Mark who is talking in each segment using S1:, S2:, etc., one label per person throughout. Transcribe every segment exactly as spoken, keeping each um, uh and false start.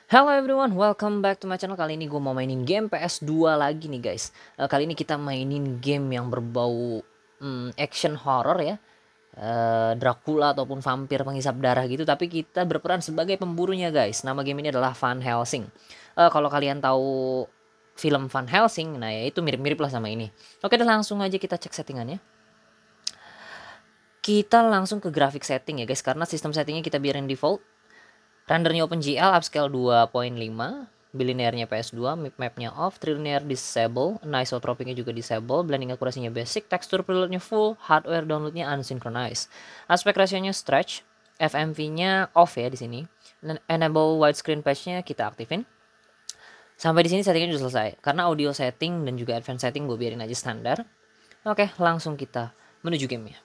S1: Hello everyone, welcome back to my channel. Kali ini gue mau mainin game P S dua lagi nih guys. Eh, kali ini kita mainin game yang berbau hmm, action horror ya. Eh, Dracula ataupun vampir penghisap darah gitu. Tapi kita berperan sebagai pemburunya guys. Nama game ini adalah Van Helsing. Eh, kalau kalian tahu film Van Helsing, nah ya itu mirip-mirip lah sama ini. Oke, dan langsung aja kita cek settingannya. Kita langsung ke grafik setting ya guys. Karena sistem settingnya kita biarin default. Rendernya OpenGL upscale dua koma lima, bilinearnya P S dua, mapnya off, trilinear disable, anisotropicnya juga disable, blending akurasinya basic, tekstur preloadnya full, hardware downloadnya unsynchronized. Aspek rasionya stretch, F M V-nya off ya di sini. Dan enable widescreen patch-nya kita aktifin. Sampai di sini settingnya sudah selesai. Karena audio setting dan juga advance setting gue biarin aja standar. Oke, langsung kita menuju gamenya.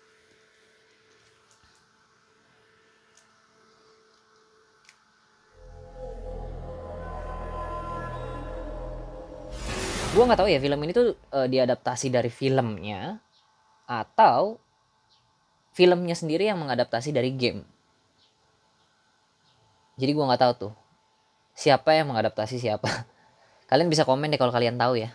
S1: Gue nggak tahu ya film ini tuh uh, diadaptasi dari filmnya atau filmnya sendiri yang mengadaptasi dari game. Jadi gue nggak tahu tuh siapa yang mengadaptasi siapa. Kalian bisa komen deh kalau kalian tahu ya.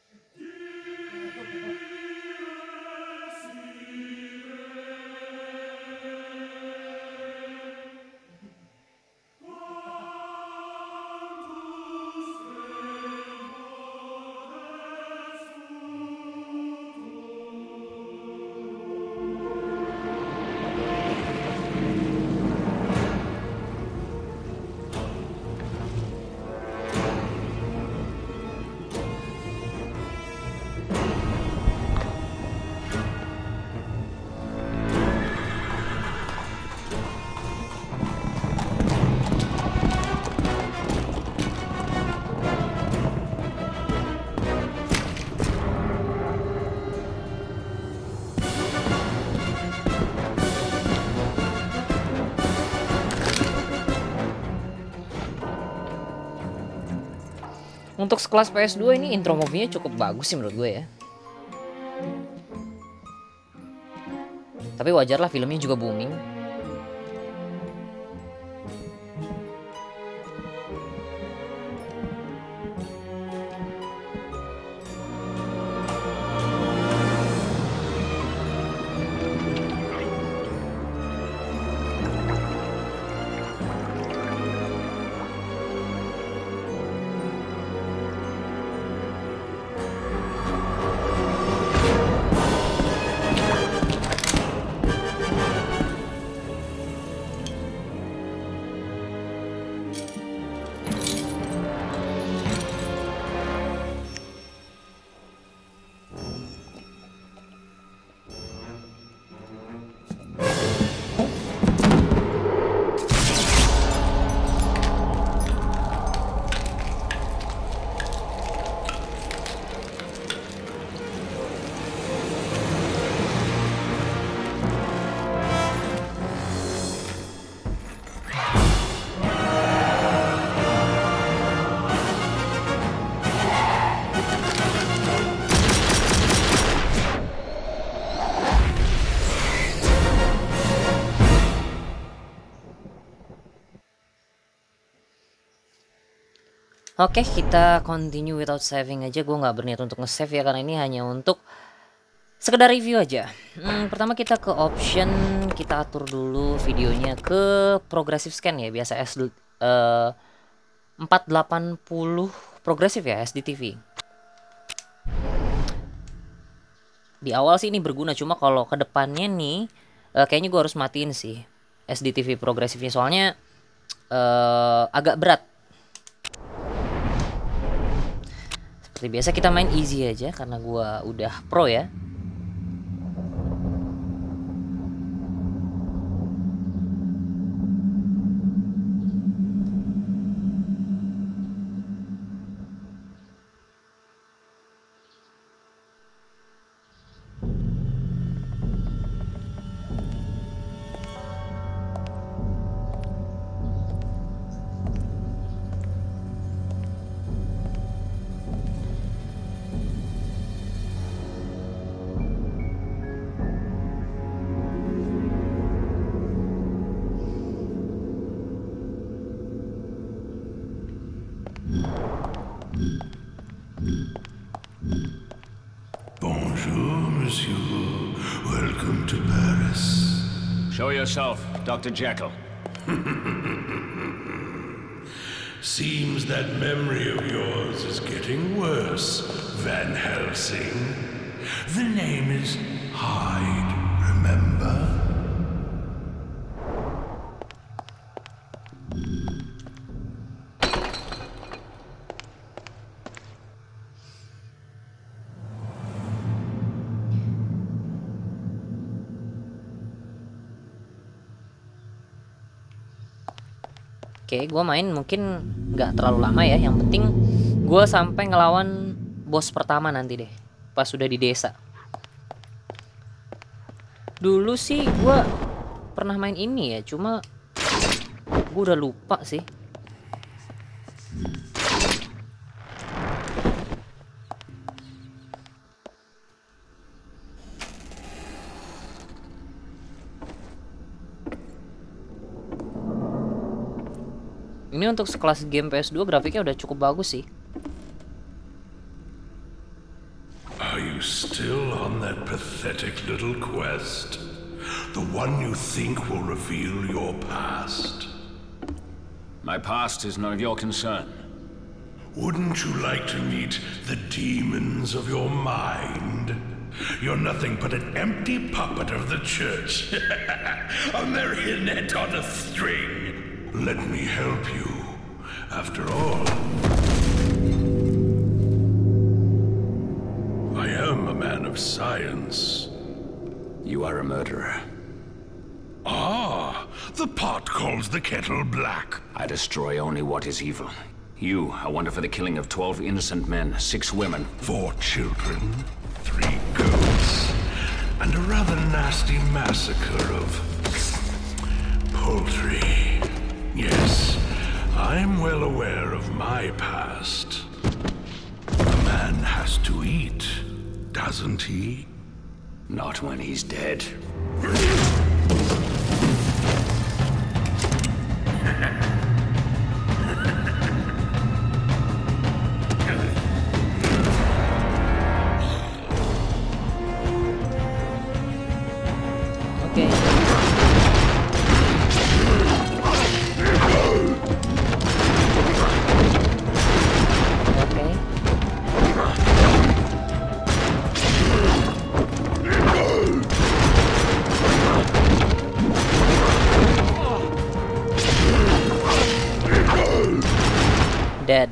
S1: Untuk sekelas P S dua ini intro movie-nya cukup bagus sih menurut gue ya. Tapi wajar lah filmnya juga booming. Oke, kita continue without saving aja. Gue nggak berniat untuk nge-save ya, karena ini hanya untuk sekedar review aja. Hmm, pertama kita ke option, kita atur dulu videonya ke progressive scan ya, biasa S uh, empat delapan puluh progresif ya, S D T V. Di awal sih ini berguna, cuma kalau ke depannya nih uh, kayaknya gue harus matiin sih S D T V progresifnya, soalnya uh, agak berat. Seperti biasa kita main easy aja karena gua udah pro ya.
S2: monsieur. Welcome to Paris.
S3: Show yourself, Doctor Jekyll.
S2: Seems that memory of yours is getting worse, Van Helsing. The name is Hyde, remember?
S1: Oke, gue main mungkin nggak terlalu lama ya. Yang penting gue sampai ngelawan bos pertama nanti deh, pas sudah di desa. Dulu sih gue pernah main ini ya, cuma gue udah lupa sih. Ini untuk sekelas game P S dua grafiknya udah cukup bagus sih.
S2: Are you still on that pathetic little quest? The one you think will reveal your past?
S3: My past is none of your concern.
S2: Wouldn't you like to meet the demons of your mind? You're nothing but an empty puppet of the church. A marionette on a string. Let me help you. After all, I am a man of science.
S3: You are a murderer.
S2: Ah, the pot calls the kettle black.
S3: I destroy only what is evil. You are wanted for the killing of twelve innocent men, six women.
S2: Four children, three goats, and a rather nasty massacre of poultry. Yes, I'm well aware of my past. A man has to eat, doesn't he?
S3: Not when he's dead.
S1: Okay. Dead.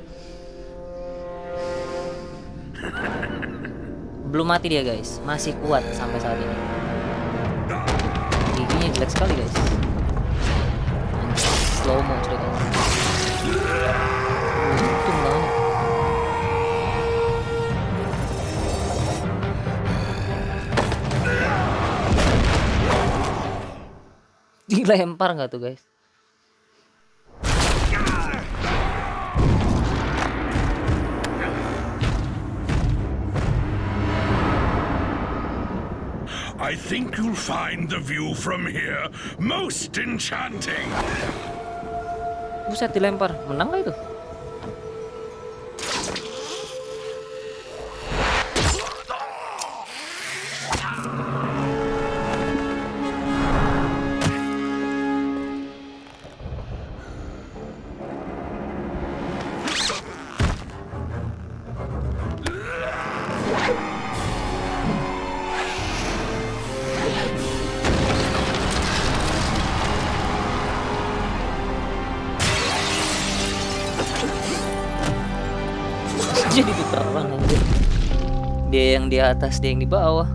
S1: Belum mati dia guys, masih kuat sampai saat ini. Giginya jelek sekali guys. Slow mo sudah kan. Untung banget. Dilempar nggak tuh guys?
S2: I think you'll find the view from here most enchanting.
S1: Buset, dilempar. Menang lah itu. Jadi diperang anjir. Dia yang di atas, dia yang di bawah.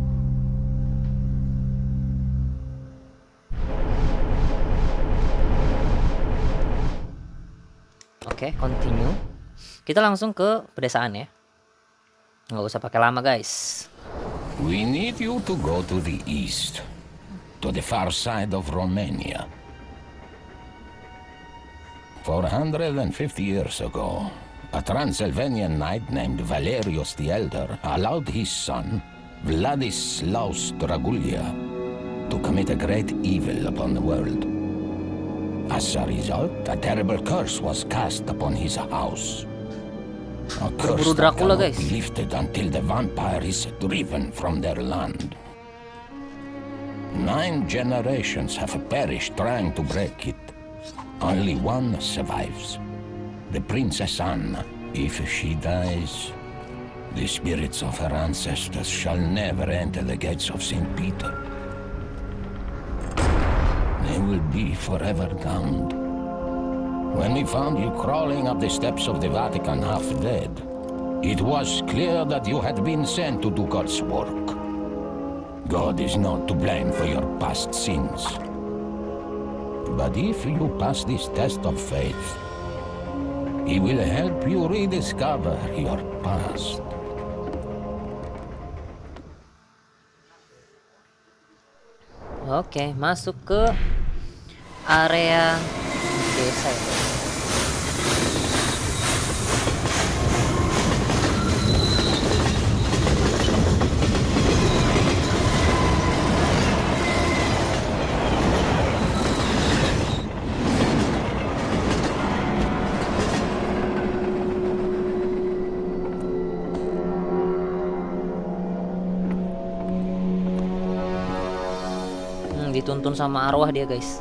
S1: Oke, okay, continue. Kita langsung ke pedesaan ya. Nggak usah pakai lama guys.
S4: We need you to go to the east, to the far side of Romania. four hundred fifty years ago, a Transylvanian knight named Valerius the Elder allowed his son, Vladislaus Dragulya, to commit a great evil upon the world. As a result, a terrible curse was cast upon his house. A
S1: Berburu
S4: curse that
S1: Dracula,
S4: cannot
S1: guys.
S4: be lifted until the vampire is driven from their land. Nine generations have perished trying to break it. Only one survives. The Princess Anna. If she dies, the spirits of her ancestors shall never enter the gates of Saint Peter. They will be forever damned. When we found you crawling up the steps of the Vatican half dead, it was clear that you had been sent to do God's work. God is not to blame for your past sins. But if you pass this test of faith, He will help you rediscover your past.
S1: Oke, masuk ke area desa ya. Dituntun sama arwah dia, guys.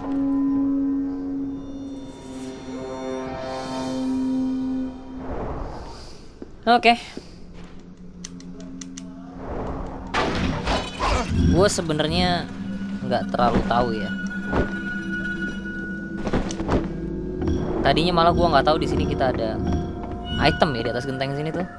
S1: Oke. Okay. Gue sebenarnya nggak terlalu tahu ya. Tadinya malah gue nggak tahu di sini kita ada item ya di atas genteng sini tuh.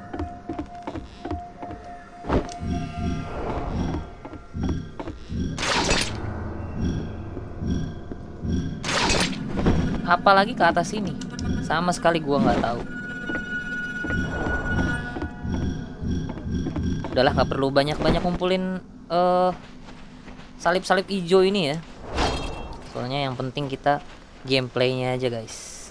S1: Apalagi ke atas sini, sama sekali gua nggak tahu. Udahlah, nggak perlu banyak-banyak ngumpulin uh, salib-salib hijau ini ya. Soalnya yang penting kita gameplaynya aja, guys.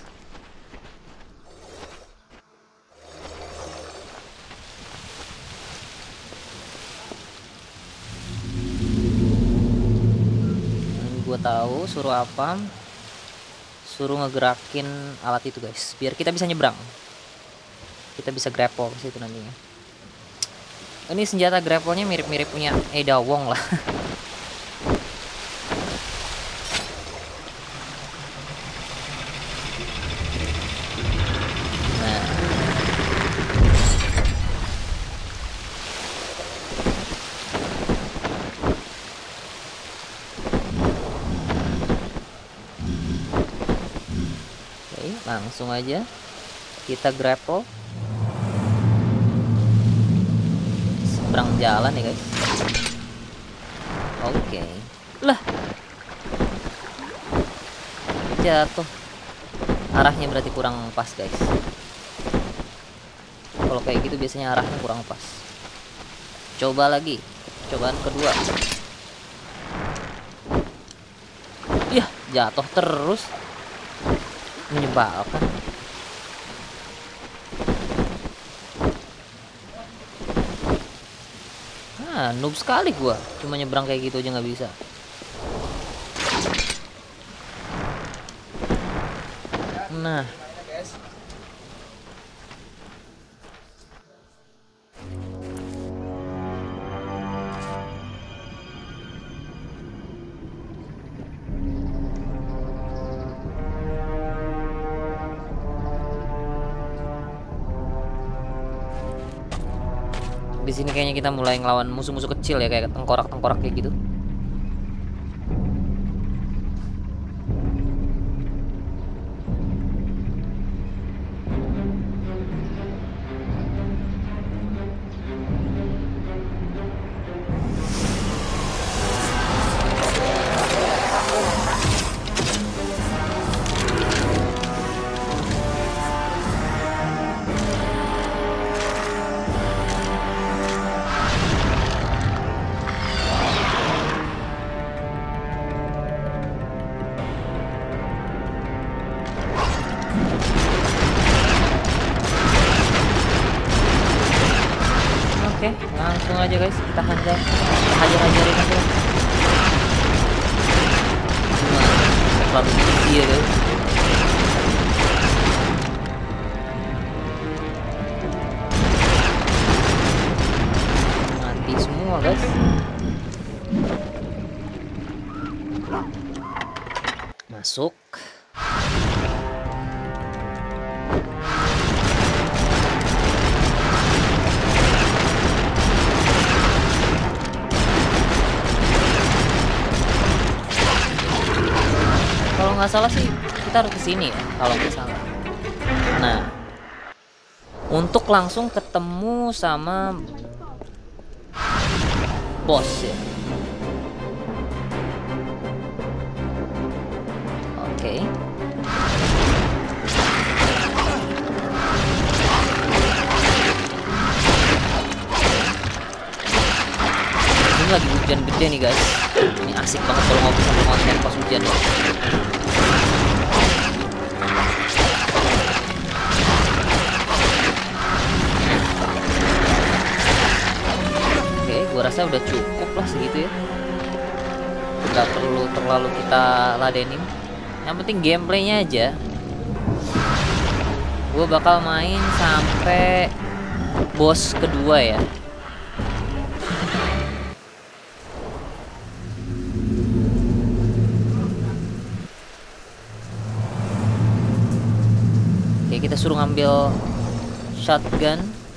S1: Gua tahu suruh apa. Suruh ngegerakin alat itu, guys, biar kita bisa nyebrang. Kita bisa grapple ke situ nantinya. Ini senjata grapple-nya mirip-mirip punya Eda Wong lah. Nah. Langsung aja kita grapple, seberang jalan ya, guys. Oke, okay. Lah, jatuh. Arahnya berarti kurang pas, guys. Kalau kayak gitu biasanya arahnya kurang pas. Coba lagi, cobaan kedua. Yah, jatuh terus. Menyebalkan. Ah, noob sekali gua. Cuma nyebrang kayak gitu aja nggak bisa. Nah. Di sini kayaknya kita mulai ngelawan musuh-musuh kecil ya, kayak tengkorak-tengkorak kayak gitu. Oke, langsung aja guys, kita hajar, kita hajar-hajarin aja. Cuma terlalu tinggi ya guys. masuk. Kalau nggak salah sih kita harus kesini ya, kalau nggak salah. Nah, untuk langsung ketemu sama bos ya. Oke. Ini lagi hujan gede nih guys. Ini asik banget kalau ngopi sambil konten pas hujan. Oke, gua rasa udah cukup lah segitu ya. Nggak perlu terlalu kita ladenin. Yang penting gameplaynya aja. Gue bakal main sampai bos kedua ya. Oke, kita suruh ngambil shotgun.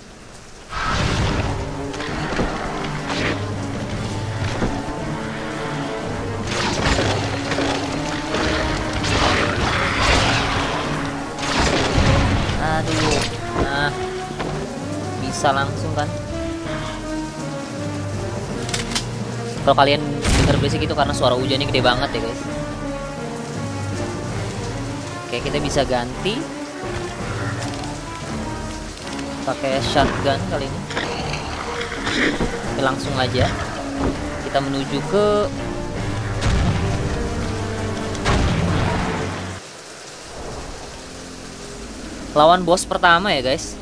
S1: Aduh, nah bisa langsung kan. Kalau kalian denger berisik itu karena suara hujannya gede banget ya guys. Oke, kita bisa ganti pakai shotgun kali ini. Oke, langsung aja kita menuju ke lawan bos pertama ya guys.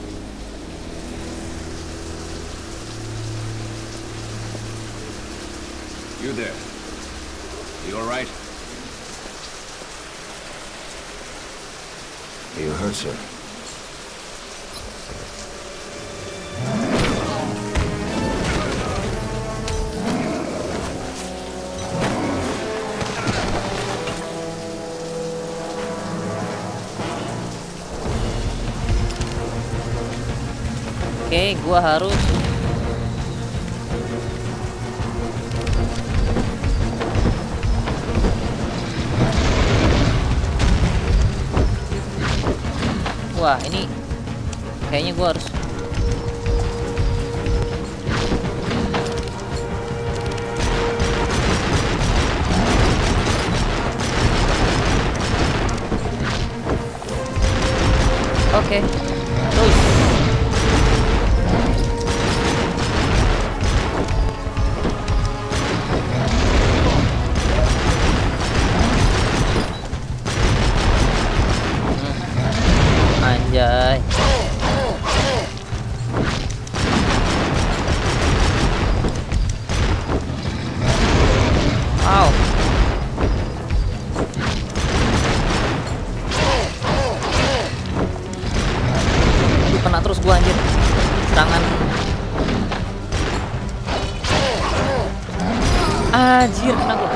S3: You there? You all right? Are you hurt, sir?
S1: Oke, gua harus Wah, ini kayaknya gua harus Oke. Terus anjay. Wow. Aduh, kena terus gua anjir. Serangan. Anjir, kena gua.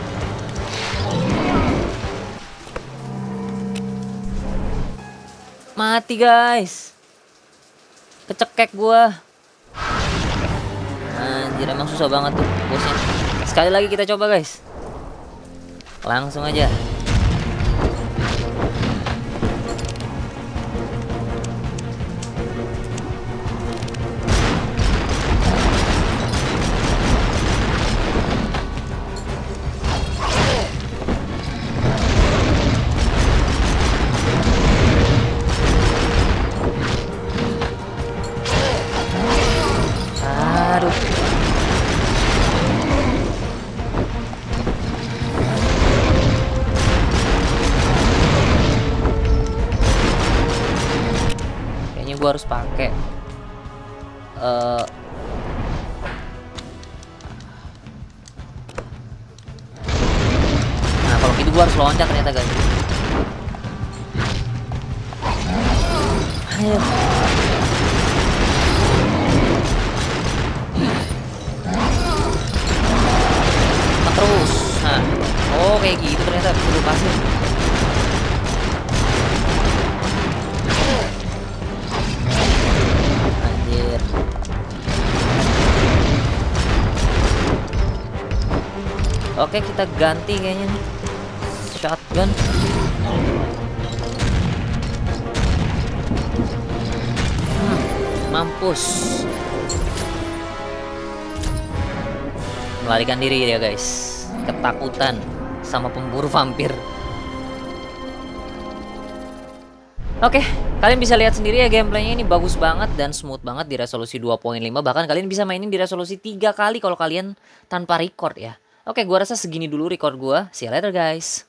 S1: Mati guys. Kecekek gua. Anjir, emang susah banget tuh bosnya. Sekali lagi kita coba guys. Langsung aja. Aduh. Kayaknya gua harus pakai uh, nah, kalau gitu gua harus loncat ternyata guys. Ayo. Terus, nah, oh kayak gitu ternyata bisa gue pasir. Oke, kita ganti kayaknya nih. Shotgun. Hmm, mampus. Melarikan diri dia guys. Ketakutan sama pemburu vampir. Oke, kalian bisa lihat sendiri ya gameplaynya ini bagus banget dan smooth banget di resolusi dua koma lima. Bahkan kalian bisa mainin di resolusi tiga kali kalau kalian tanpa record ya. Oke, gua rasa segini dulu record gua. See you later guys.